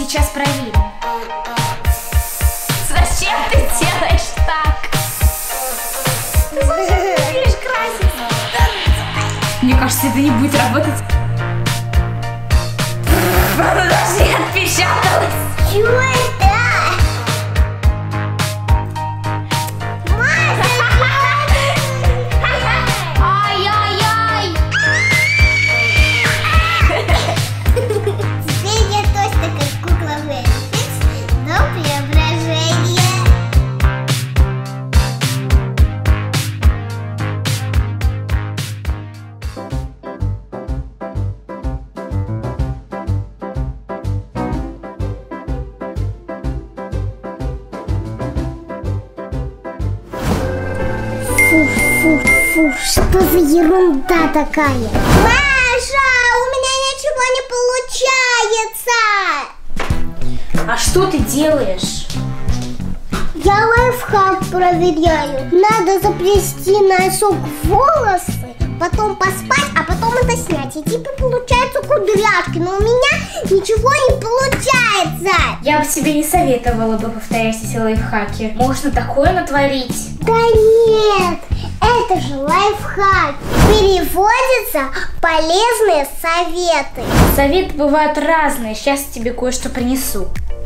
сейчас проверим. Зачем ты делаешь так? Ты зачем будешь красить? Мне кажется, это не будет работать. Оно даже не отпечаталось. Чего это? Ай-яй-яй! Теперь я точно как кукла Феликс, до преображения. Фу, что за ерунда такая? Маша, у меня ничего не получается! А что ты делаешь? Я лайфхак проверяю. Надо заплести носок в волосы, потом поспать, а потом это снять. И типа получаются кудряшки, но у меня ничего не получается. Я бы тебе не советовала бы повторять эти лайфхаки. Можно такое натворить. Да нет, это же лайфхак. Переводится полезные советы. Советы бывают разные. Сейчас я тебе кое-что принесу.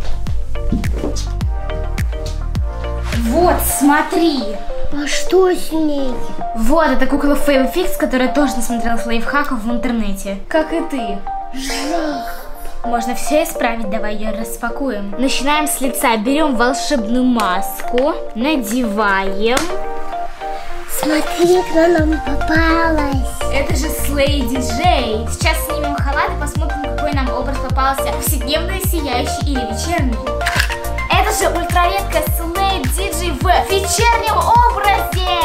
Вот, смотри. А что с ней? Вот, это кукла Фейлфикс, которая тоже насмотрелась лайфхаков в интернете. Как и ты. Можно все исправить, давай ее распакуем. Начинаем с лица. Берем волшебную маску, надеваем. Смотри, кто нам попалась. Это же Слей Диджей. Сейчас снимем халат и посмотрим, какой нам образ попался. Повседневный, сияющий или вечерний. Это же ультраредкая Слей Диджей в вечернем образе.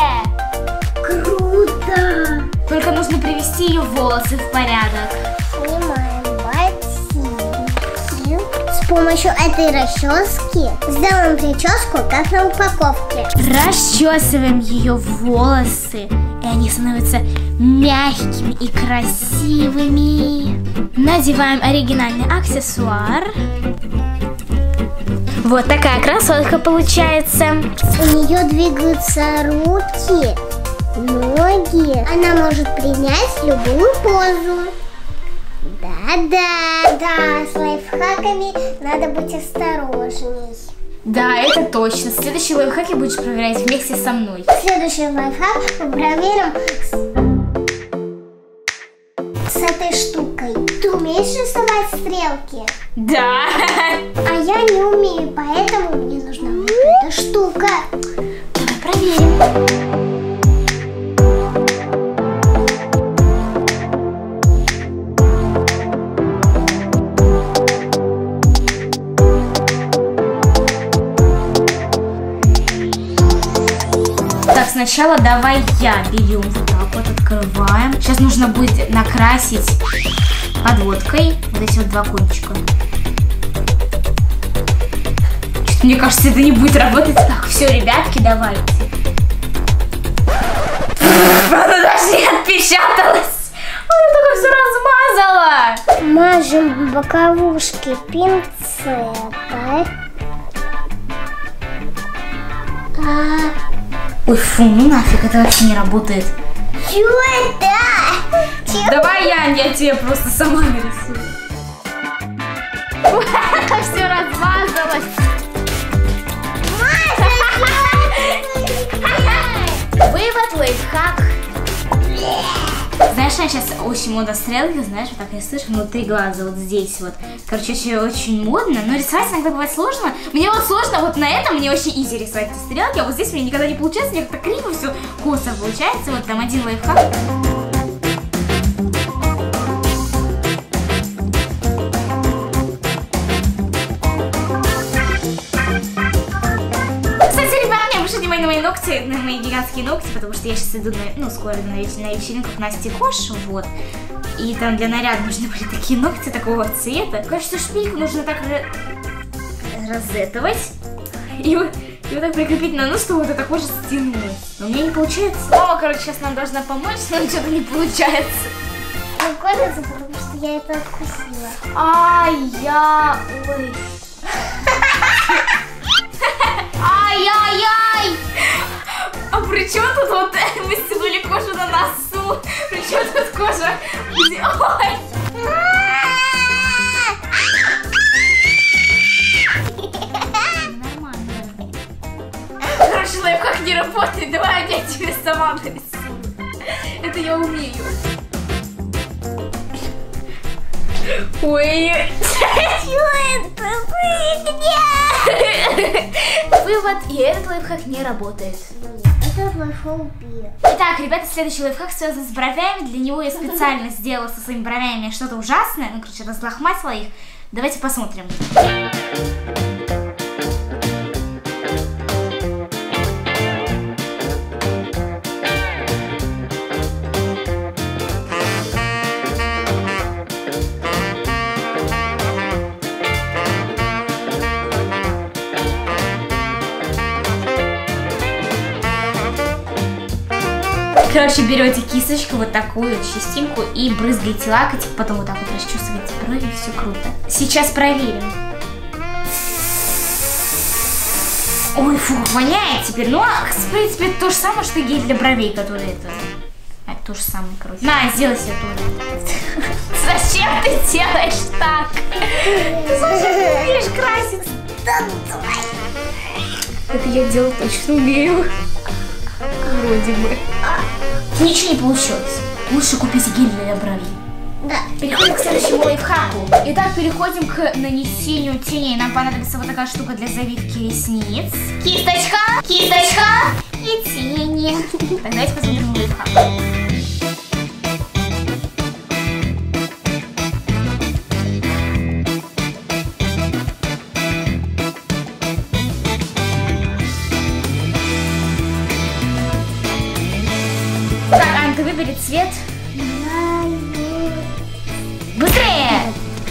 Круто. Только нужно привести ее волосы в порядок. Снимаем ботинки. С помощью этой расчески сделаем прическу, как на упаковке. Расчесываем ее волосы, и они становятся мягкими и красивыми. Надеваем оригинальный аксессуар. Вот такая красотка получается. У нее двигаются руки, ноги. Она может принять любую позу. Да, с лайфхаками надо быть осторожней. Да, это точно. Следующий лайфхак будешь проверять вместе со мной. Следующий лайфхак мы проверим с этой штукой. Ты умеешь рисовать стрелки? Да. А я не умею, поэтому мне нужна вот эта штука. Давай проверим. Сначала давай берем вот так вот, открываем. Сейчас нужно будет накрасить подводкой вот эти вот два кончика. Мне кажется, это не будет работать. Так, все, ребятки, давайте. Оно даже не отпечаталось. Оно только все размазало. Мажем боковушки пинцетой. Ой, фу, ну нафиг, это вообще не работает. Чего это? Давай я тебе просто сама нарисую. Все размазалось. Вывод, лайфхак. Знаешь, сейчас очень модно стрелки, знаешь, вот так рисуешь внутри глаза, вот здесь вот. Короче, очень модно, но рисовать иногда бывает сложно. Мне вот сложно, вот на этом мне очень изи рисовать эти стрелки, а вот здесь мне никогда не получается, мне как-то криво все, косо получается. Вот там один лайфхак. На мои ногти, на мои гигантские ногти, потому что я сейчас иду скоро на вечеринку к Насте Кош, вот. И там для наряда нужны были такие ногти такого цвета. Кажется, шпильку нужно так розетовать и вот так прикрепить на нос, чтобы вот это кожа стянулась. Но у меня не получается. Мама, короче, сейчас нам должна помочь, но что-то не получается. Прикольно, потому что я это откусила. Ой. Ай-яй-яй! А при чем тут вот мы стянули кожу на носу? При чем тут кожа? Ой! Нормально. Короче, лайфхак не работает. Давай я тебе сама нарисую. Это я умею. Ой, вывод, и этот лайфхак не работает. Это лайфхак-убия. Итак, ребята, следующий лайфхак связан с бровями. Для него я специально сделала со своими бровями что-то ужасное. Ну, короче, разлохматила их. Давайте посмотрим. Короче, берете кисточку вот такую частинку и брызгаете лакотик, потом вот так вот расчесываете брови, и все круто. Сейчас проверим. Ой, фу, воняет теперь. Ну, в принципе, это то же самое, что гель для бровей, который это... Это то же самое, короче. На, сделай себе тоже. Зачем ты делаешь так? Ты зачем не умеешь краситься? Это я делать точно умею. Вроде бы. Ничего не получилось. Лучше купить гель для бровей. Да. Переходим к следующему лайфхаку. Итак, переходим к нанесению теней. Нам понадобится вот такая штука для завивки ресниц. Кисточка, кисточка и тени. Так, давайте посмотрим лайфхак. Так, Ань, ты выбери цвет. Быстрее!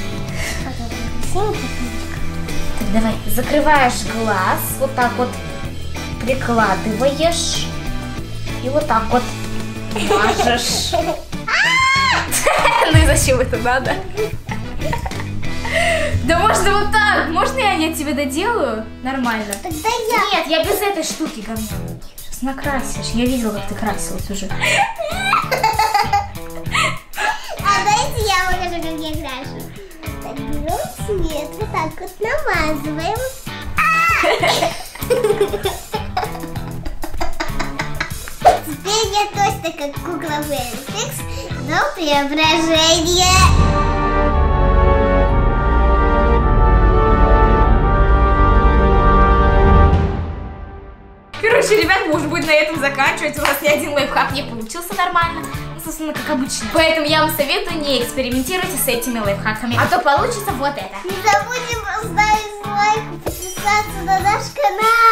Так, давай, закрываешь глаз, вот так вот прикладываешь и вот так вот мажешь. Ну и зачем это надо? Да можно вот так. Можно я не тебе доделаю? Нормально. Тогда я. Нет, я без этой штуки говняной. Сейчас накрасишь. Я видела, как ты красилась уже. А дайте я покажу, как я крашу. Так, берем цвет, вот так вот намазываем. Теперь я точно как кукла Феликс, но преображение. Короче, ребят, может быть, на этом заканчивать. У нас ни один лайфхак не получился нормально. Ну, собственно, как обычно. Поэтому я вам советую, не экспериментируйте с этими лайфхаками. А то получится вот это. Не забудем поставить лайк и подписаться на наш канал.